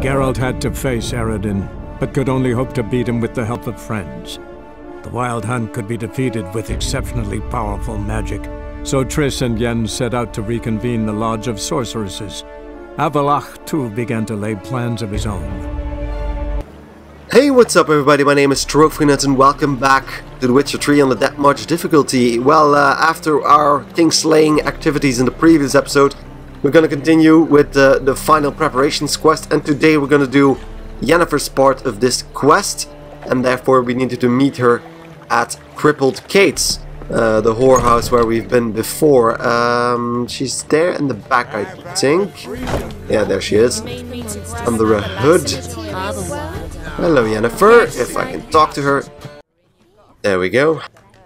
Geralt had to face Eredin, but could only hope to beat him with the help of friends. The Wild Hunt could be defeated with exceptionally powerful magic, so Triss and Yen set out to reconvene the Lodge of Sorceresses. Avalach, too, began to lay plans of his own. Hey, what's up everybody, my name is TrophyNut and welcome back to The Witcher 3 on the that much difficulty. Well, after our king-slaying activities in the previous episode, we're gonna continue with the final preparations quest, and today we're gonna do Yennefer's part of this quest, and therefore we needed to meet her at Crippled Kate's, the whorehouse where we've been before. She's there in the back, I think. Yeah, there she is. Under a hood. Hello, Yennefer, if I can talk to her. There we go.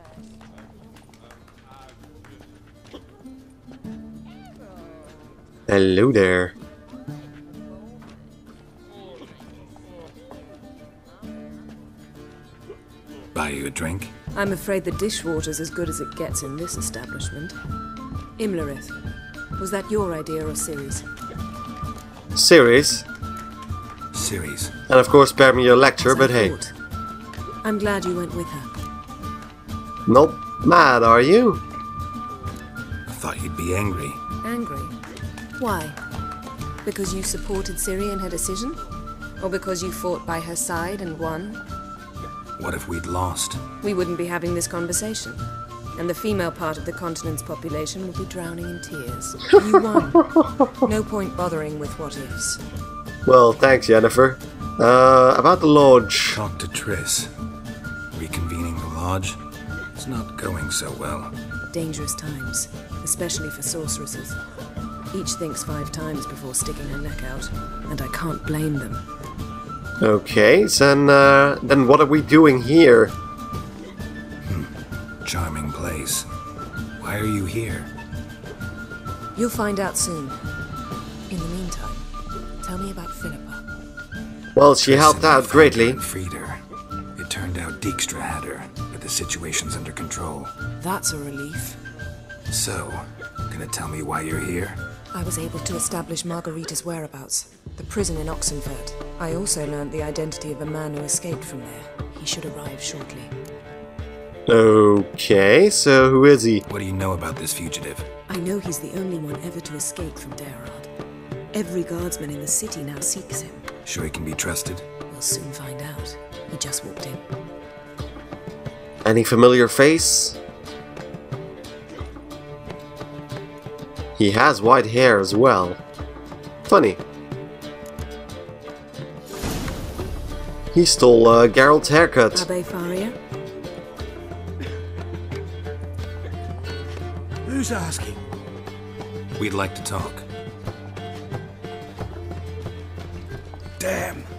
Hello there. Buy you a drink? I'm afraid the dishwater's as good as it gets in this establishment. Imlerith, was that your idea or Ciri's? Ciri's. Ciri's. And of course, spare me your lecture, but hey. I'm glad you went with her. Not mad, are you? I thought you'd be angry. Angry? Why? Because you supported Ciri in her decision? Or because you fought by her side and won? What if we'd lost? We wouldn't be having this conversation. And the female part of the continent's population would be drowning in tears. You won. No point bothering with what ifs. Well, thanks, Yennefer. About the lodge. Talk to Triss. Reconvening the lodge? It's not going so well. Dangerous times, especially for sorceresses. Each thinks 5 times before sticking her neck out, and I can't blame them. Okay, so then what are we doing here? Charming place. Why are you here? You'll find out soon. In the meantime, tell me about Philippa. Well, she helped out greatly. Freed her. It turned out Dijkstra had her, but the situation's under control. That's a relief. So, gonna tell me why you're here? I was able to establish Margarita's whereabouts, the prison in Oxenfurt. I also learned the identity of a man who escaped from there. He should arrive shortly. Okay, so who is he? What do you know about this fugitive? I know he's the only one ever to escape from Deireadh. Every guardsman in the city now seeks him. Sure he can be trusted? We'll soon find out. He just walked in. Any familiar face? He has white hair as well. Funny. He stole Geralt's haircut. Abbe Faria? Who's asking? We'd like to talk. Damn.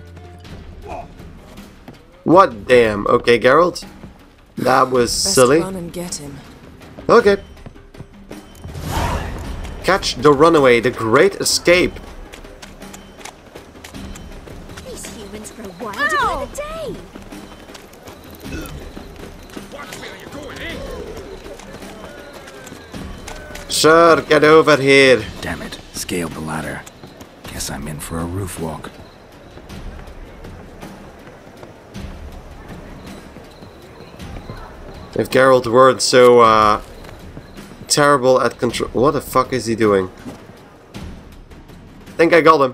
What damn? Okay, Geralt. That was silly. Run and get him. Okay. Catch the runaway, the great escape. These humans grow wilder by the day. Sure, get over here. Damn it, scaled the ladder. Guess I'm in for a roof walk. If Geralt weren't so terrible at control. What the fuck is he doing? Think I got him.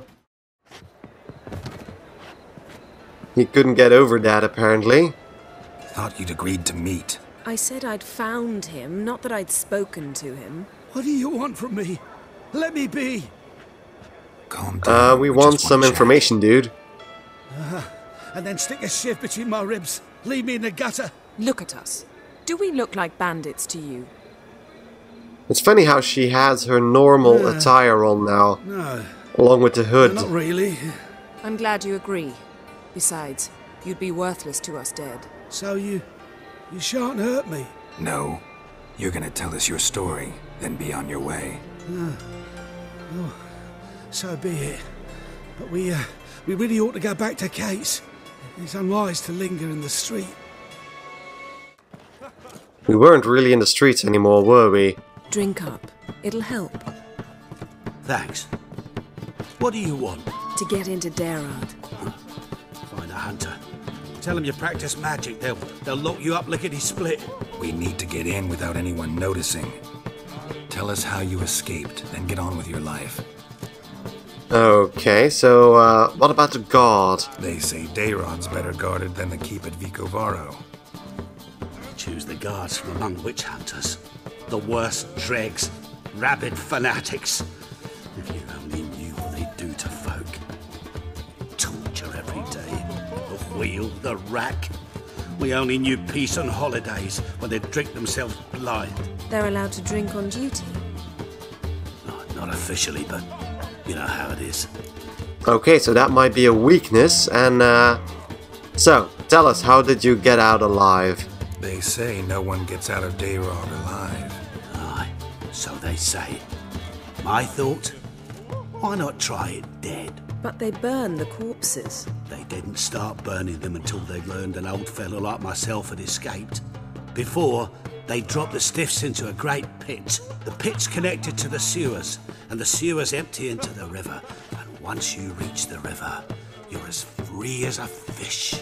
He couldn't get over that apparently. Thought you'd agreed to meet. I said I'd found him, not that I'd spoken to him. What do you want from me? Let me be. Calm down. We want some information, dude. And then stick a shiv between my ribs. Leave me in the gutter. Look at us. Do we look like bandits to you? It's funny how she has her normal attire on now, No, along with the hood. not really. I'm glad you agree. Besides, you'd be worthless to us dead. So you shan't hurt me. No. You're gonna tell us your story, then be on your way. Oh, so be it. But we really ought to go back to Kate's. It's unwise to linger in the street. We weren't really in the streets anymore, were we? Drink up. It'll help. Thanks. What do you want? To get into Deireadh. Find a hunter. Tell them you practice magic. They'll lock you up lickety-split. We need to get in without anyone noticing. Tell us how you escaped, then get on with your life. Okay, so what about the guard? They say Deireadh's better guarded than the keep at Vicovaro. Choose the guards from among witch hunters. The worst dregs. Rabid fanatics. If you only knew what they do to folk. Torture every day. The wheel, the rack. We only knew peace on holidays when they'd drink themselves blind. They're allowed to drink on duty. Not officially, but you know how it is. Okay, so that might be a weakness, and so, tell us, how did you get out alive? They say no one gets out of Deireadh alive. Aye, so they say. My thought? Why not try it dead? But they burn the corpses. They didn't start burning them until they learned an old fellow like myself had escaped. Before, they dropped the stiffs into a great pit. The pit's connected to the sewers, and the sewers empty into the river. And once you reach the river, you're as free as a fish.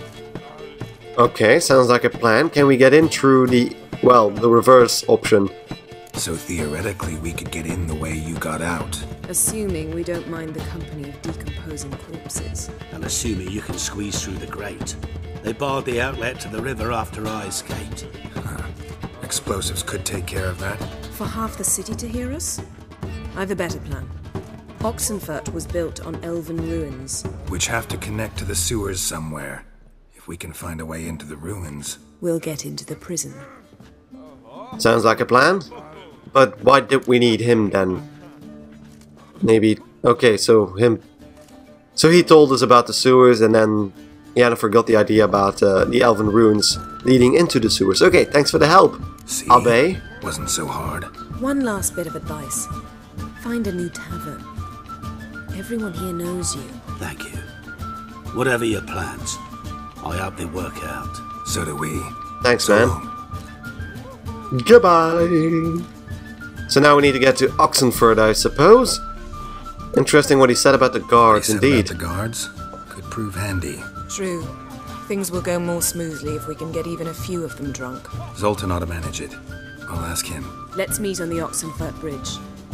Okay, sounds like a plan. Can we get in through the reverse option? So theoretically, we could get in the way you got out. Assuming we don't mind the company of decomposing corpses. And assuming you can squeeze through the grate. They barred the outlet to the river after I escaped. Explosives could take care of that. For half the city to hear us? I've a better plan. Oxenfurt was built on elven ruins. Which have to connect to the sewers somewhere. If we can find a way into the ruins. We'll get into the prison. Sounds like a plan. But why did we need him then? Maybe... Okay, so him... So he told us about the sewers, and then Yennefer got the idea about the elven ruins leading into the sewers. Okay, thanks for the help. See? Abe? Wasn't so hard. One last bit of advice. Find a new tavern. Everyone here knows you. Thank you. Whatever your plans, I hope they work out. So do we. Thanks, So man. long. Goodbye. So now we need to get to Oxenfurt, I suppose. Interesting what he said about the guards, They said indeed. about the guards could prove handy. True. Things will go more smoothly if we can get even a few of them drunk. Zoltan ought to manage it. I'll ask him. Let's meet on the Oxenfurt Bridge.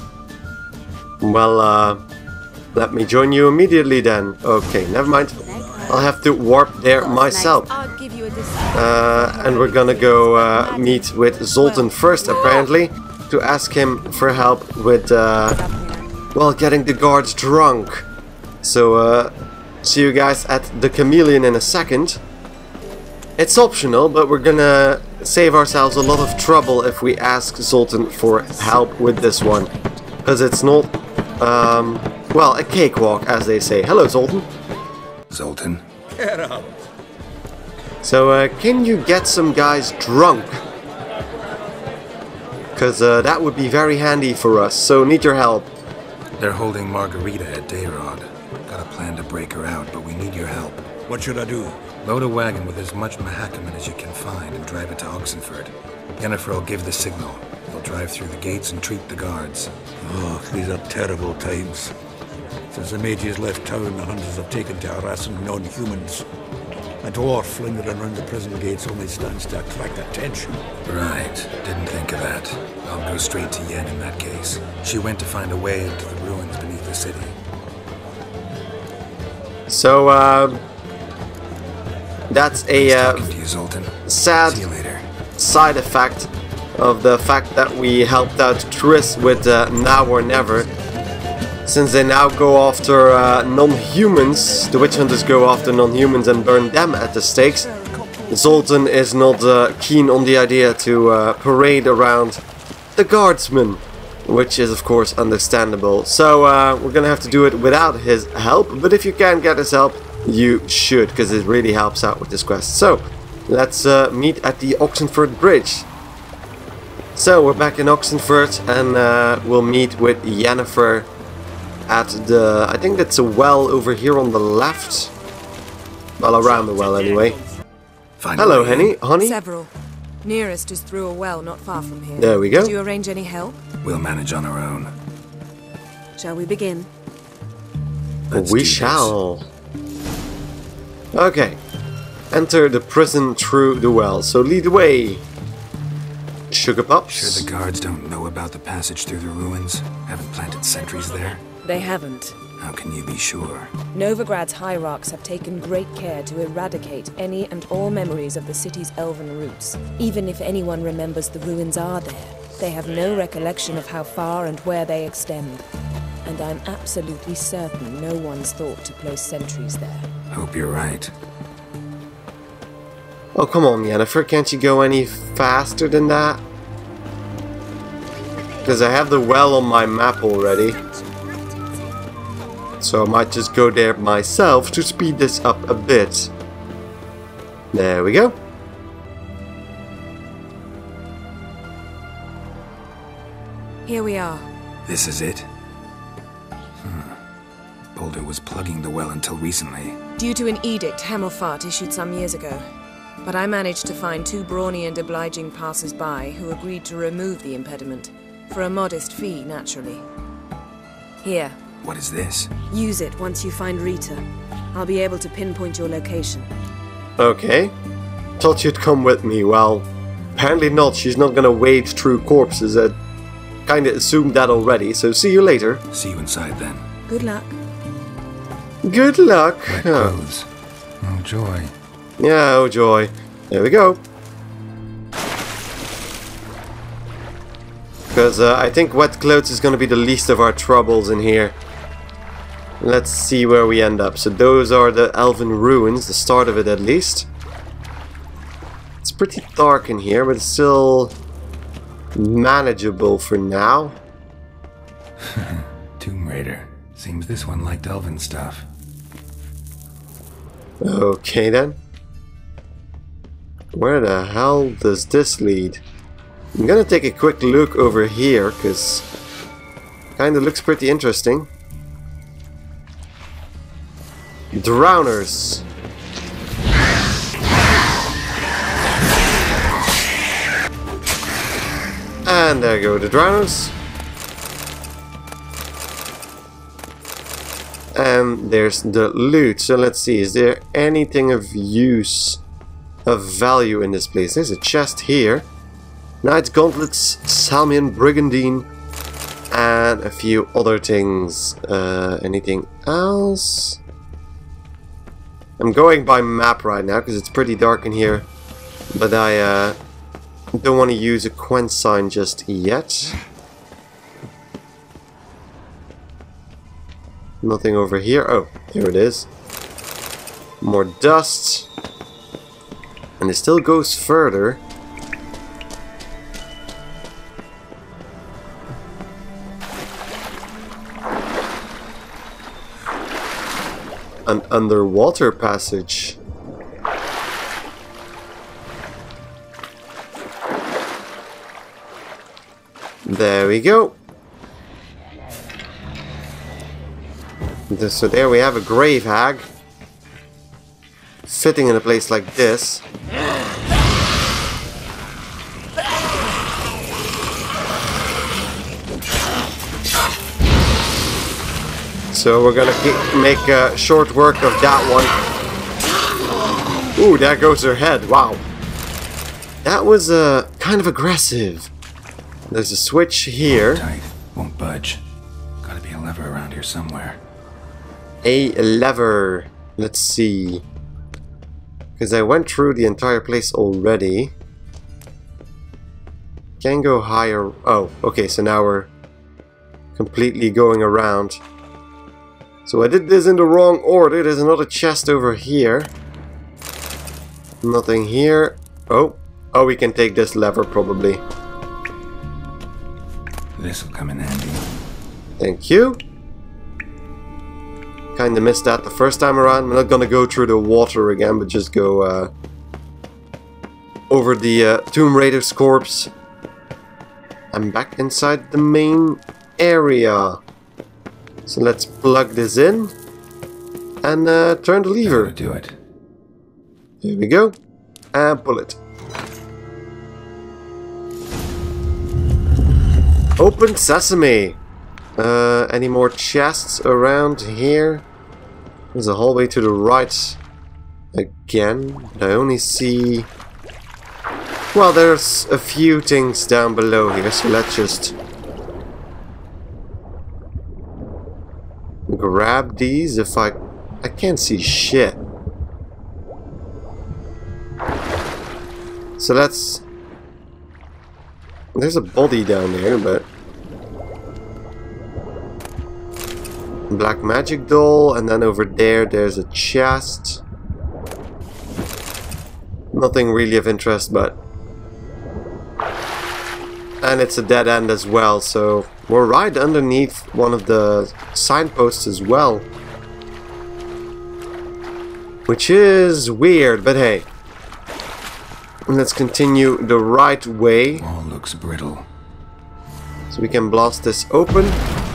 Well, let me join you immediately then. Okay, never mind. I'll have to warp there myself. I'll give you a And we're gonna go meet with Zoltan first, apparently, to ask him for help with, getting the guards drunk. So, see you guys at the Chameleon in a second. It's optional, but we're gonna save ourselves a lot of trouble if we ask Zoltan for help with this one. Because it's not, a cakewalk, as they say. Hello, Zoltan. Zoltan? Get up. So, can you get some guys drunk? Because that would be very handy for us, so need your help. They're holding Margarita at Deireadh. Got a plan to break her out, but we need your help. What should I do? Load a wagon with as much Mahakaman as you can find and drive it to Oxenfurt. Yennefer will give the signal. They'll drive through the gates and treat the guards. Oh, these are terrible times. Since the mages left town, the hunters have taken to harassing non-humans. A dwarf lingering around the prison gates only stands to attract attention. Right. Didn't think of that. I'll go straight to Yen in that case. She went to find a way into the ruins beneath the city. So, that's a Talking to you, Zoltan. sad See you later. side effect of the fact that we helped out Triss with Now or Never. Since they now go after non-humans, the witch hunters go after non-humans and burn them at the stakes. Zoltan is not keen on the idea to parade around the guardsmen, which is of course understandable. So we're gonna have to do it without his help, but if you can get his help, you should, because it really helps out with this quest. So let's meet at the Oxenfurt Bridge. So we're back in Oxenfurt, and we'll meet with Yennefer at the, I think that's a well over here on the left. Well, around the well anyway. Find Hello, a way in. honey. Several. Nearest is through a well not far from here. There we go. Did you arrange any help? We'll manage on our own. Shall we begin? Let's We do this. shall. Okay. Enter the prison through the well. So lead the way. Sugar Pups. Sure the guards don't know about the passage through the ruins? Haven't planted sentries there? They haven't. How can you be sure? Novigrad's hierarchs have taken great care to eradicate any and all memories of the city's elven roots. Even if anyone remembers the ruins are there, they have no recollection of how far and where they extend. And I'm absolutely certain no one's thought to place sentries there. Hope you're right. Oh, come on, Yennefer. Can't you go any faster than that? Because I have the well on my map already. So I might just go there myself to speed this up a bit. There we go. Here we are. This is it? Boulder was plugging the well until recently. Due to an edict Hemelfart issued some years ago. But I managed to find 2 brawny and obliging passers-by who agreed to remove the impediment. For a modest fee, naturally. Here. What is this? Use it once you find Rita. I'll be able to pinpoint your location. Okay. Thought you'd come with me. Well, apparently not. She's not gonna wade through corpses. I kinda assumed that already, so see you later. See you inside then. Good luck. Good luck. Wet clothes. Oh, joy. Yeah, oh joy. There we go. Because I think wet clothes is gonna be the least of our troubles in here. Let's see where we end up. So those are the Elven Ruins, the start of it at least. It's pretty dark in here, but it's still manageable for now. Tomb Raider. Seems this one liked elven stuff. Okay then. Where the hell does this lead? I'm gonna take a quick look over here, because kinda looks pretty interesting. Drowners. And there go the drowners. And there's the loot. So let's see, is there anything of use, of value in this place? There's a chest here. Knight's Gauntlets, Salmian Brigandine, and a few other things. Anything else? I'm going by map right now because it's pretty dark in here, but I don't want to use a Quen sign just yet. Nothing over here. Oh, here it is. More dust. And it still goes further. An underwater passage. There we go. So there we have a grave hag. Fitting in a place like this. So we're gonna make short work of that one. Ooh, there goes her head. Wow. That was kind of aggressive. There's a switch here. Tight. Won't budge. Gotta be a lever around here somewhere. A lever. Let's see. Because I went through the entire place already. Can go higher. Oh, okay, so now we're completely going around. So I did this in the wrong order. There's another chest over here. Nothing here. Oh, we can take this lever probably. This'll come in handy. Thank you. Kinda missed that the first time around. I'm not gonna go through the water again, but just go over the Tomb Raider's corpse. I'm back inside the main area. So let's plug this in and turn the lever. Do it. There we go. And pull it. Open sesame. Any more chests around here? There's a hallway to the right again. I only see... Well, there's a few things down below here, so let's just grab these if I can't see shit. So that's... There's a body down there, but... Black magic doll, and then over there there's a chest. Nothing really of interest, but... And it's a dead end as well, so... We're right underneath one of the signposts as well. Which is weird, but hey. Let's continue the right way. All looks brittle. So we can blast this open.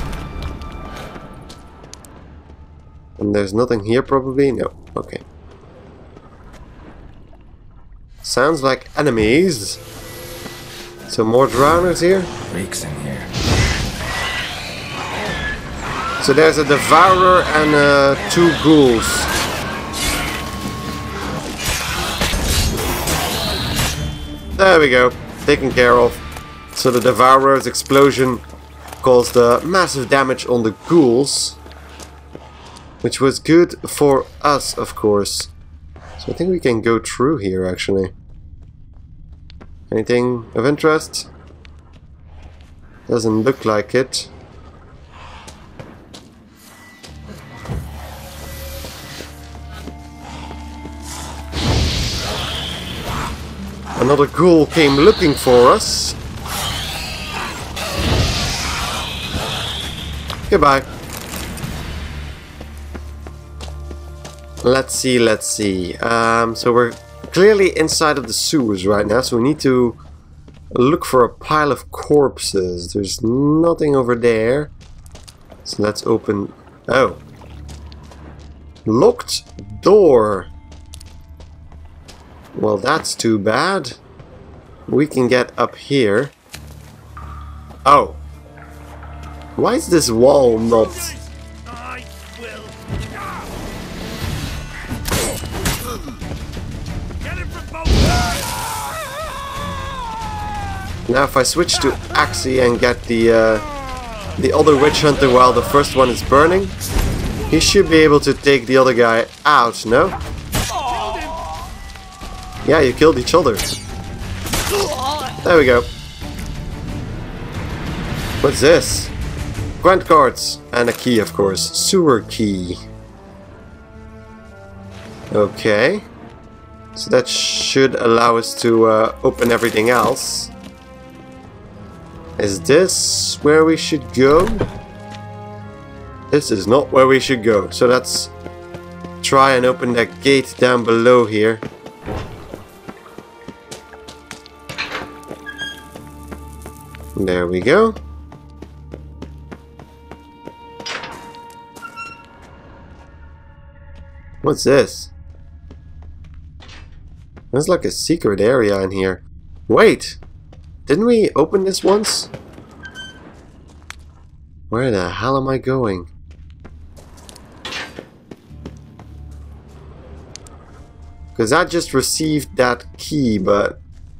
And there's nothing here probably? No. Okay. Sounds like enemies. So more drowners here. Reeks in here. So there's a devourer and 2 ghouls. There we go. Taken care of. So the devourer's explosion caused massive damage on the ghouls. Which was good for us, of course. So I think we can go through here, actually. Anything of interest? Doesn't look like it. Another ghoul came looking for us. Goodbye. Let's see. So we're clearly inside of the sewers right now, so we need to look for a pile of corpses. There's nothing over there. So let's open... Oh. Locked door. Well, that's too bad. We can get up here. Oh. Why is this wall not... Now if I switch to Axie and get the other witch hunter while the first one is burning, he should be able to take the other guy out, no? Yeah, you killed each other. There we go. What's this? Grant cards and a key, of course. Sewer key. Okay. So that should allow us to open everything else. Is this where we should go? This is not where we should go. So let's try and open that gate down below here. There we go. What's this? There's like a secret area in here. Wait! Didn't we open this once? Where the hell am I going? Because I just received that key, but...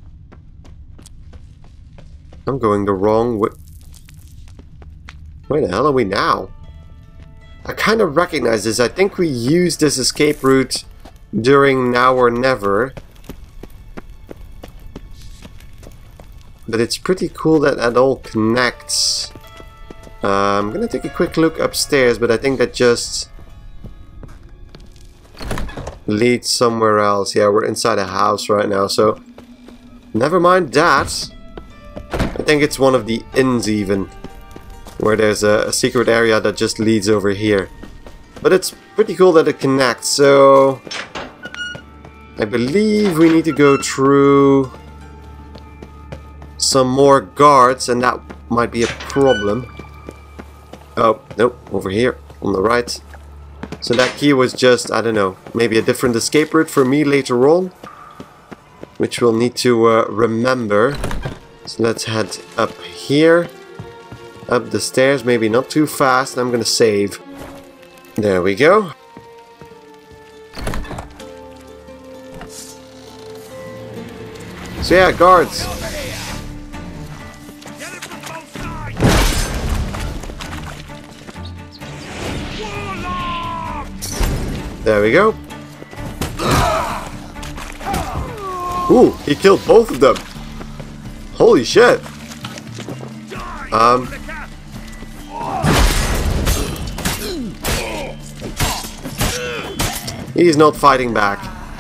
I'm going the wrong way. Where the hell are we now? I kind of recognize this. I think we used this escape route during Now or Never. But it's pretty cool that that all connects. I'm gonna take a quick look upstairs, but I think that just leads somewhere else. Yeah, we're inside a house right now, so never mind that. I think it's one of the inns even, where there's a secret area that just leads over here. But it's pretty cool that it connects, so I believe we need to go through some more guards, and that might be a problem. Oh, nope, over here, on the right. So that key was just, I don't know, maybe a different escape route for me later on, which we'll need to remember. So let's head up here, up the stairs, maybe not too fast. I'm gonna save. There we go. So yeah, guards. There we go. Ooh, he killed both of them. Holy shit. He's not fighting back.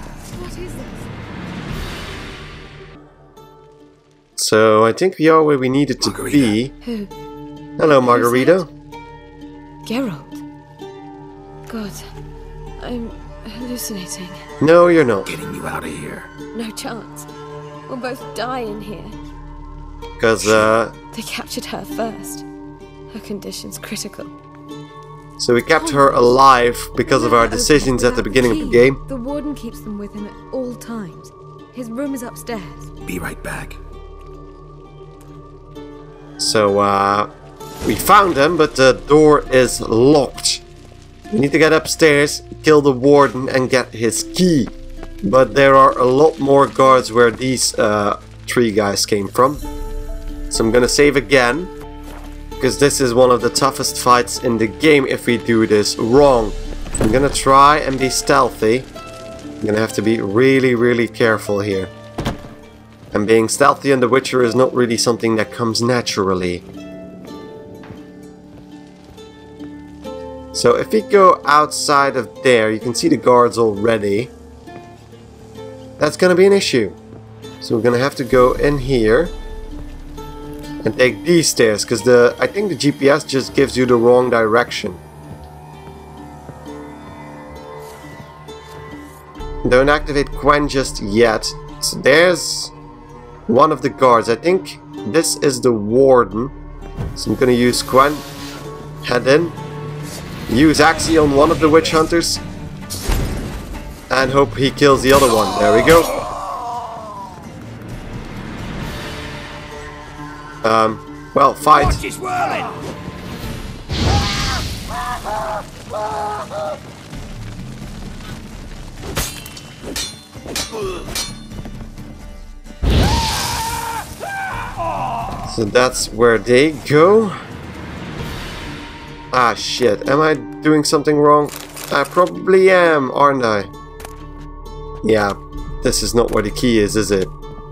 So I think we are where we needed to be. Who? Hello, Margarita. Geralt. God, I'm hallucinating. No, you're not. Getting you out of here. No chance. We'll both die in here. Because, They captured her first. Her condition's critical. so we kept her alive because of our decisions at the beginning of the game. The warden keeps them with him at all times. His room is upstairs. Be right back. So, we found them, but the door is locked. We need to get upstairs, kill the warden, and get his key. But there are a lot more guards where these three guys came from. So I'm gonna save again, because this is one of the toughest fights in the game if we do this wrong. I'm gonna try and be stealthy. I'm gonna have to be really, really careful here. And being stealthy in The Witcher is not really something that comes naturally. So if we go outside of there, you can see the guards already. That's gonna be an issue. So we're gonna have to go in here and take these stairs, because I think the GPS just gives you the wrong direction. Don't activate Quen just yet. So there's one of the guards. I think this is the warden. So I'm gonna use Quen. Head in. Use Axie on one of the witch hunters. And hope he kills the other one. There we go. Well, fight. So that's where they go. Ah, shit. Am I doing something wrong? I probably am, aren't I? Yeah, this is not where the key is it?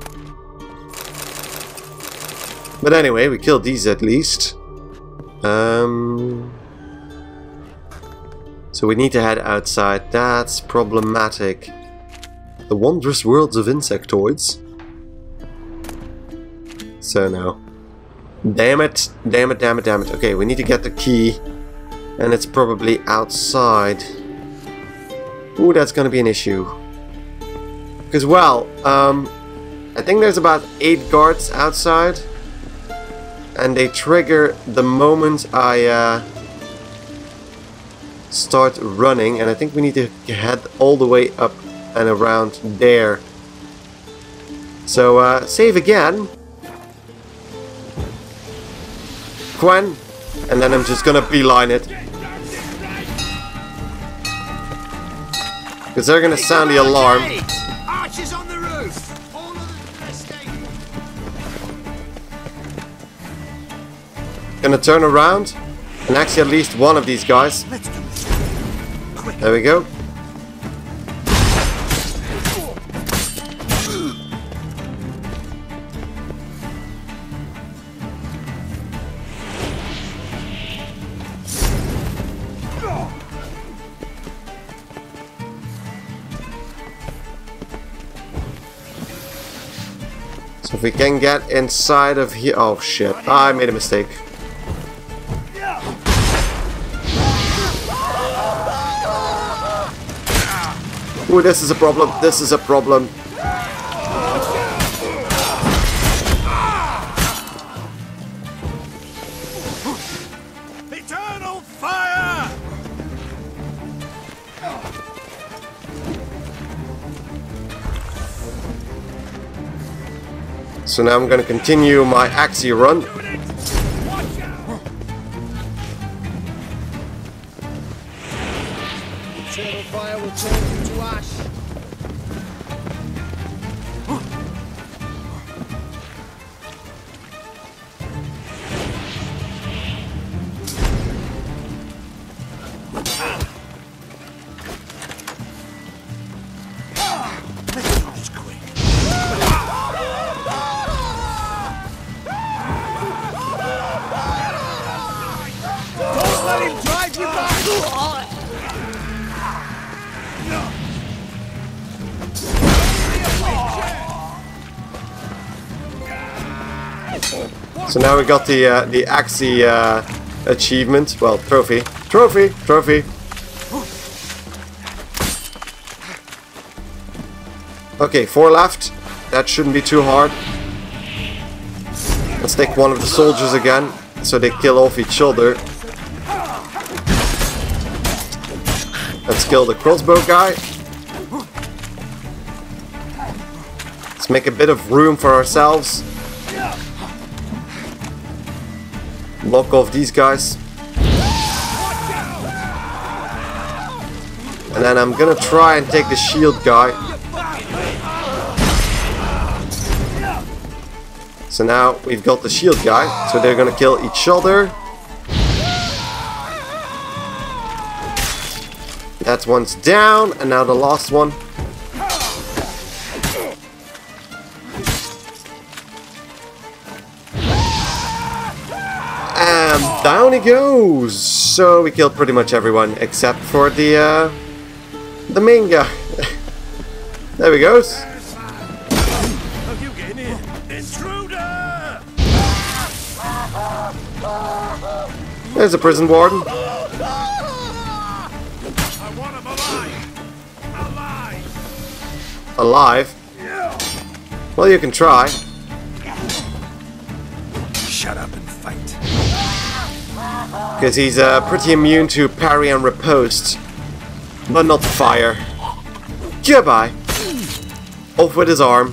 But anyway, we killed these at least. So we need to head outside. That's problematic. The wondrous worlds of insectoids. So no. Damn it. Damn it, damn it, damn it. Okay, we need to get the key. And it's probably outside. Ooh, that's gonna be an issue. Because, well, I think there's about 8 guards outside. And they trigger the moment I start running. And I think we need to head all the way up and around there. So, save again. Quen. And then I'm just gonna beeline it. Because they're gonna sound the alarm. Archers on the roof. All of them escape. Gonna turn around and actually at least one of these guys. There we go. So if we can get inside of here... Oh shit, I made a mistake. Ooh, this is a problem, this is a problem. Eternal fire! So now I'm gonna continue my Axie run. Eternal fire will turn you to ash. So now we got the Axie achievement. Well, trophy. Trophy! Trophy! Okay, 4 left. That shouldn't be too hard. Let's take one of the soldiers again, so they kill off each other. Let's kill the crossbow guy. Let's make a bit of room for ourselves. Block off these guys. And then I'm gonna try and take the shield guy. So now we've got the shield guy, so they're gonna kill each other. That one's down, and now the last one. And down he goes! So we killed pretty much everyone except for the main guy. There he goes. There's a prison warden. I want him alive. Alive? Well, you can try. Shut up and fight. Because he's pretty immune to parry and riposte. But not fire. Goodbye. Off with his arm.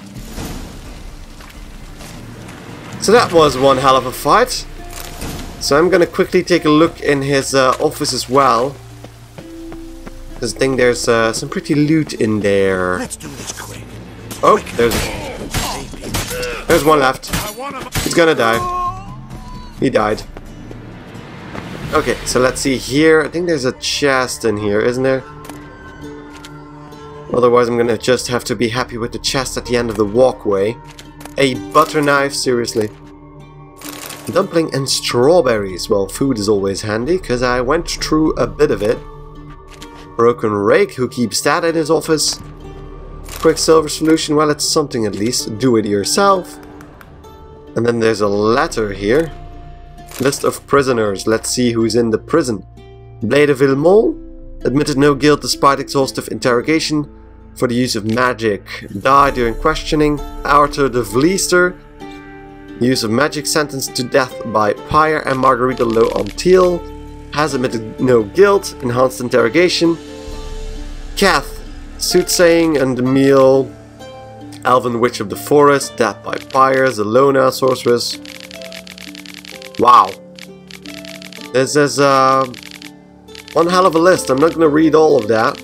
So that was one hell of a fight. So I'm gonna quickly take a look in his office as well. Because I think there's some pretty loot in there. Let's do this quick. Oh, there's one left. He's gonna die. He died. Okay, so let's see here. I think there's a chest in here, isn't there? Otherwise I'm gonna just have to be happy with the chest at the end of the walkway. A butter knife, seriously. Dumpling and strawberries. Well, food is always handy, because I went through a bit of it. Broken rake, who keeps that in his office? Quicksilver solution, well, it's something at least. Do it yourself. And then there's a letter here. List of prisoners. Let's see who's in the prison. Blade of Villemont admitted no guilt despite exhaustive interrogation for the use of magic. Died during questioning. Arthur de Vliester. Use of magic sentenced to death by Pyre and Margarita Low-on-Teal. Has admitted no guilt. Enhanced interrogation. Kath. Soothsaying and Emil. Elven Witch of the Forest. Death by Pyre. Zelona. Sorceress. Wow. This is one hell of a list. I'm not going to read all of that.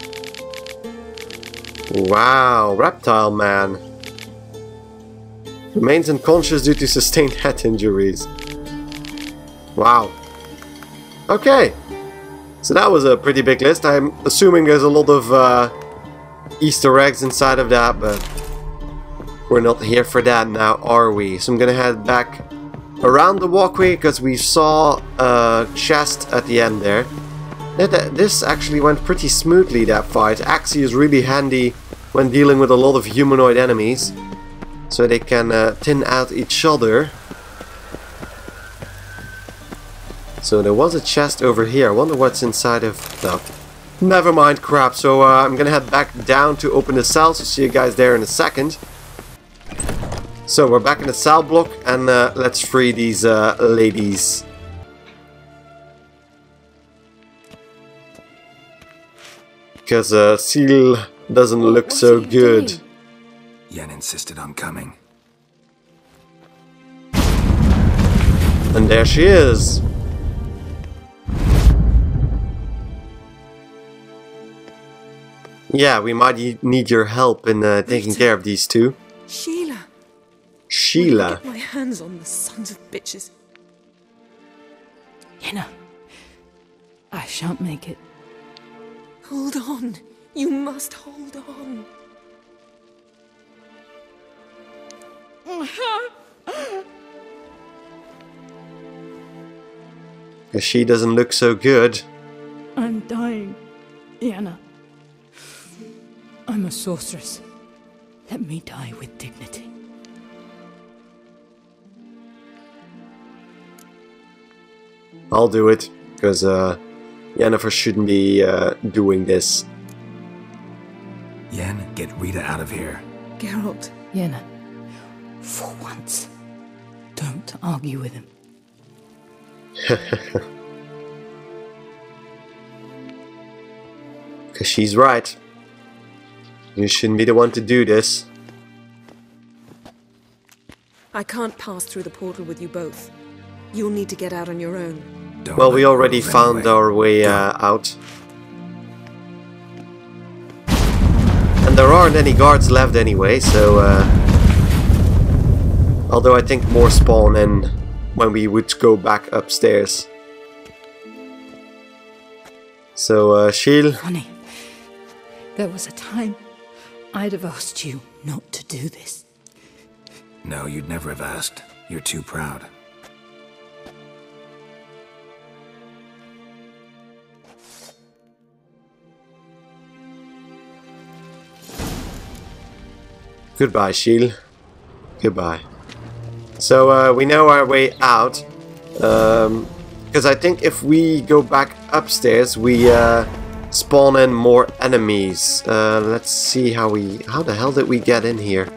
Wow. Reptile Man. Remains unconscious due to sustained head injuries. Wow. Okay. So that was a pretty big list. I'm assuming there's a lot of Easter eggs inside of that, but we're not here for that now, are we? So I'm gonna head back around the walkway because we saw a chest at the end there. This actually went pretty smoothly, that fight. Axie is really handy when dealing with a lot of humanoid enemies. So they can thin out each other. So there was a chest over here. I wonder what's inside of... No. Never mind, crap. So I'm gonna head back down to open the cell. So see you guys there in a second. So we're back in the cell block. And let's free these ladies. Because Seal doesn't look so good. Yen insisted on coming. And there she is. Yeah, we might need your help in taking care of these two. Sheila. Sheila. Get my hands on the sons of bitches. Yenna, I shan't make it. Hold on. You must hold on. Because she doesn't look so good. I'm dying, Yenna. I'm a sorceress. Let me die with dignity. I'll do it, because Yennefer shouldn't be doing this. Yen, get Rita out of here. Geralt. Yenna, for once, don't argue with him. Because she's right. You shouldn't be the one to do this. I can't pass through the portal with you both. You'll need to get out on your own. Well, we already found our way out. And there aren't any guards left anyway, so... although I think more spawn in when we would go back upstairs. So, Shiel... Funny. There was a time I'd have asked you not to do this. No, you'd never have asked. You're too proud. Goodbye, Shiel. Goodbye. So, we know our way out. Because I think if we go back upstairs, we spawn in more enemies. Let's see how the hell did we get in here?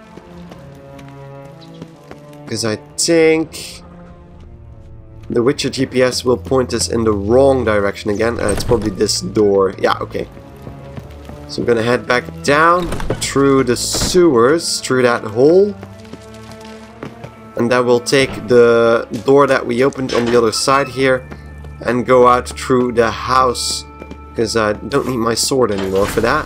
Because I think the Witcher GPS will point us in the wrong direction again. It's probably this door. Yeah, okay. So I'm gonna head back down through the sewers, through that hole. And then we'll take the door that we opened on the other side here and go out through the house. Because I don't need my sword anymore for that.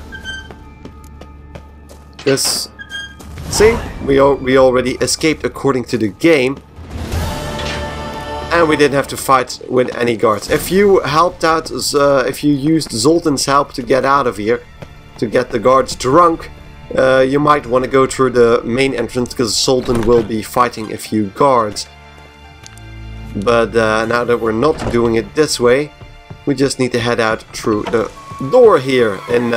Because, see, we already escaped according to the game. And we didn't have to fight with any guards. If you helped out, if you used Zoltan's help to get out of here, to get the guards drunk, you might want to go through the main entrance because Zoltan will be fighting a few guards. But now that we're not doing it this way, we just need to head out through the door here in...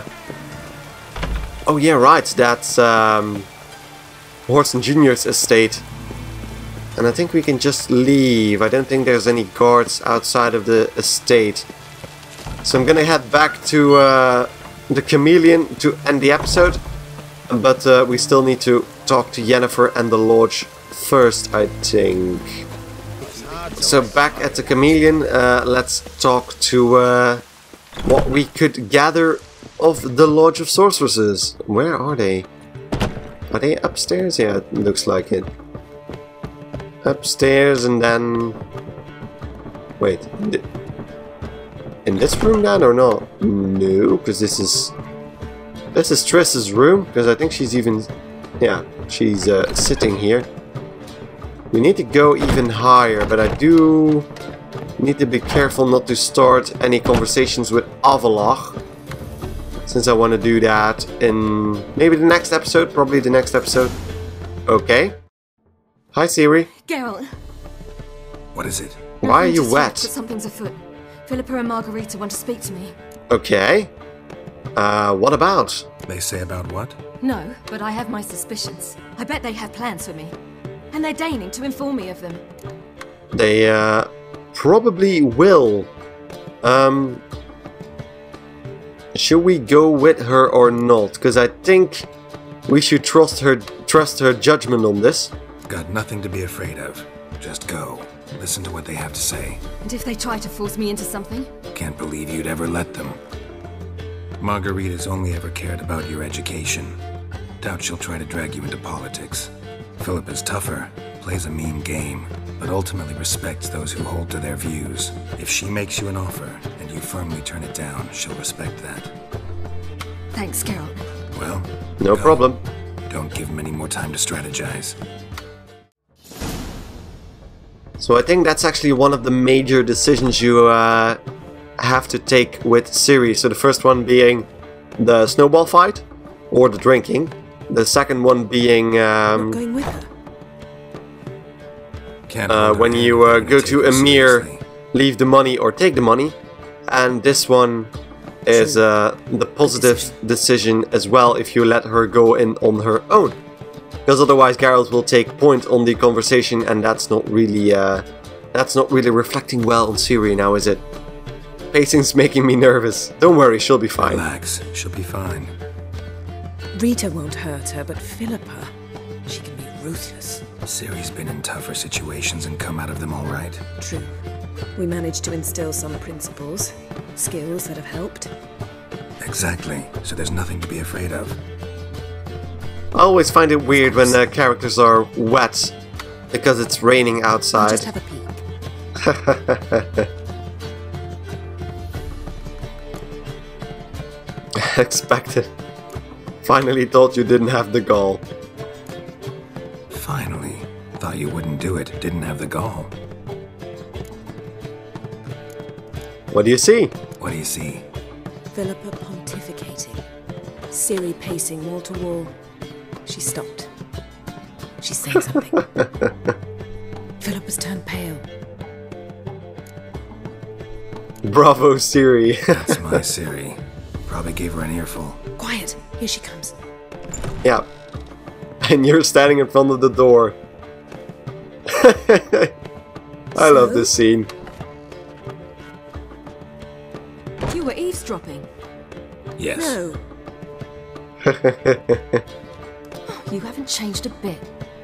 oh yeah, right, that's Horson Jr.'s estate. And I think we can just leave. I don't think there's any guards outside of the estate. So I'm gonna head back to the Chameleon to end the episode. But we still need to talk to Yennefer and the Lodge first, I think. So back at the Chameleon, let's talk to what we could gather of the Lodge of Sorceresses. Where are they? Are they upstairs? Yeah, it looks like it. Upstairs and then... Wait. In this room then or not? No, because this is Triss's room, because I think she's even... Yeah, she's sitting here. We need to go even higher, but I do need to be careful not to start any conversations with Avalach. Since I want to do that in maybe the next episode, probably the next episode. Okay. Hi, Siri. Geralt. What is it? Why are you wet? But something's afoot. Philippa and Margarita want to speak to me. Okay. What about? They say about what? No, but I have my suspicions. I bet they have plans for me. And they're deigning to inform me of them. They, probably will. Should we go with her or not? Because I think we should trust her judgment on this. Got nothing to be afraid of. Just go. Listen to what they have to say. And if they try to force me into something? Can't believe you'd ever let them. Margarita's only ever cared about your education. Doubt she'll try to drag you into politics. Philippa's tougher, plays a mean game, but ultimately respects those who hold to their views. If she makes you an offer, and you firmly turn it down, she'll respect that. Thanks, Geralt. Well, no problem. Don't give him any more time to strategize. So I think that's actually one of the major decisions you have to take with Ciri. So the first one being the snowball fight, or the drinking. The second one being going with her. when you go to Emir, leave the money or take the money. And this one is the positive decision as well, if you let her go in on her own. Because otherwise Geralt will take point on the conversation, and that's not really That's not really reflecting well on Ciri now, is it? Pacing's making me nervous. Don't worry, she'll be fine. Relax, she'll be fine. Rita won't hurt her, but Philippa, she can be ruthless. Ciri's been in tougher situations and come out of them all right. True. We managed to instill some principles, skills that have helped. Exactly, so there's nothing to be afraid of. I always find it weird when characters are wet, because it's raining outside. Just have a peek. Expected. Finally thought you didn't have the gall. Finally. Thought you wouldn't do it, didn't have the gall. What do you see? What do you see? Philippa pontificating. Ciri pacing wall to wall. She stopped. She's saying something. Philippa's turned pale. Bravo, Ciri. That's my Ciri. Probably gave her an earful. Quiet! Here she comes. Yeah. And you're standing in front of the door. I love this scene. You were eavesdropping. Yes. No. You haven't changed a bit.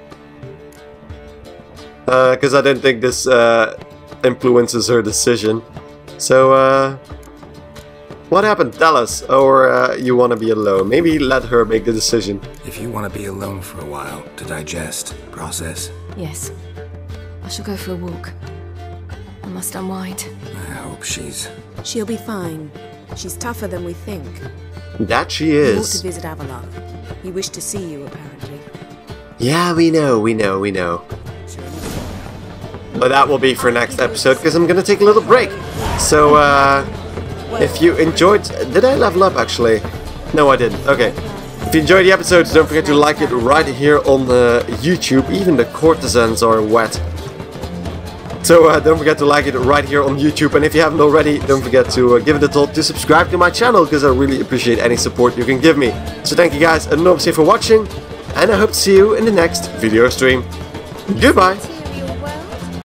Because I don't think this influences her decision. So, what happened? Tell us. Or you want to be alone. Maybe let her make the decision. If you want to be alone for a while, to digest, process. Yes. I shall go for a walk. I must unwind. I hope She'll be fine. She's tougher than we think. That she We ought is. to visit Avalon. He wished to see you, apparently. Yeah, we know. But that will be for next episode, because I'm gonna take a little break. So, if you enjoyed... Did I level up, actually? No, I didn't. Okay. If you enjoyed the episodes, don't forget to like it right here on YouTube. Even the courtesans are wet. So don't forget to like it right here on YouTube. And if you haven't already, don't forget to give it a thought to subscribe to my channel, because I really appreciate any support you can give me. So thank you guys enormously for watching. And I hope to see you in the next video stream. Goodbye!